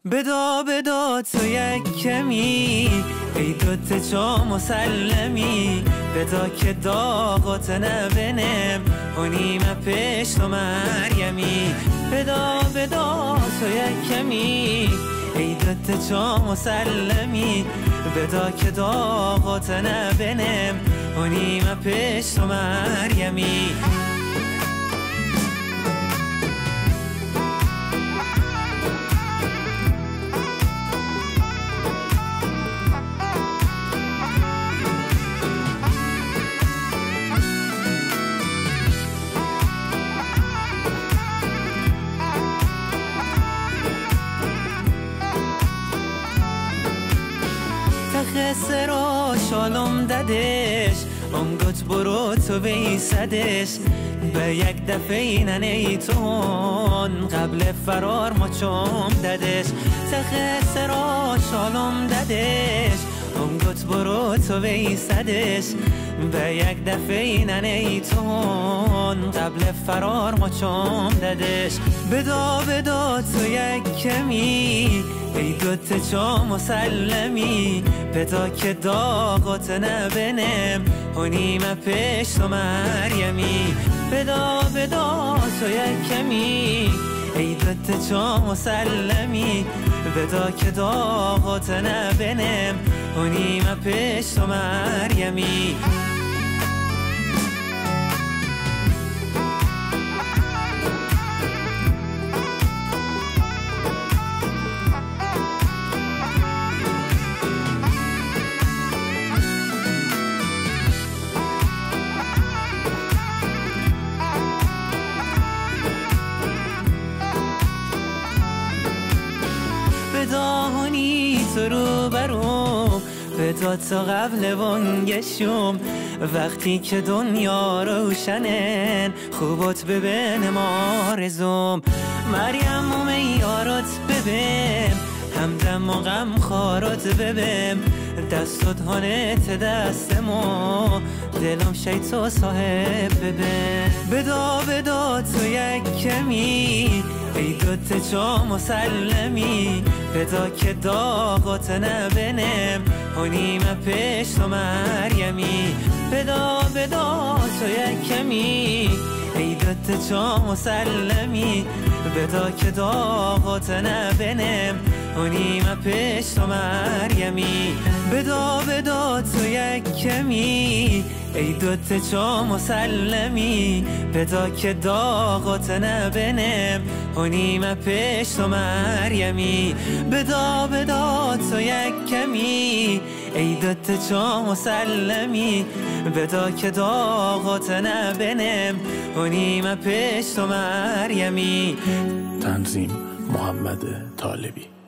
بدا تو یک کمی ای دوت چا مسلمی بدا که داغت نبنم هنیم پیش تو مریمی بدا تو یک کمی ای دوت چا مسلمی بدا که داغت نبنم هنیم پیش تو مریمی خسر و شالم ددش اونگوت برو تو بیسدش به یک دفعه ننیتون قبل فرار ما چوم ددش خسر و شالم ددش اونگوت برو تو بیسدش به یک دفعه ننیتون قبل فرار ما چوم ددش بدا تو یک کمی ای دوت چا مسلمی بدا که داغت نبنم هنیم پیش تو مریمی بدا تو یک کمی ای دوت چا مسلمی بدا که داغت نبنم هنیم پیش تو مریمی بداهنی تو رو برو بدا تا قبل وانگشم وقتی که دنیا روشنن خوبت ببینم آرزوم مریم و میارات ببین همدم و غم خارات ببین دستت هانت دستمو دلم شیطو صاحب ببین بدا تو یک کمی ای دوت چا مسلمی بدا که داغت نبنم هنیم پیش تو مریمی بدا تو یک کمی ای دوت چا مسلمی بدا که داغت نبنم هنیم پیش تو مریمی بدا تو یک کمی ای دوت چا مسلمی بدا که داغت نبنم هنیم پیش تو مریمی بدا تو یک کمی ای دوت چا مسلمی بدا که داغت نبنم هنیم پیش تو مریمی تنظیم محمد طالبی.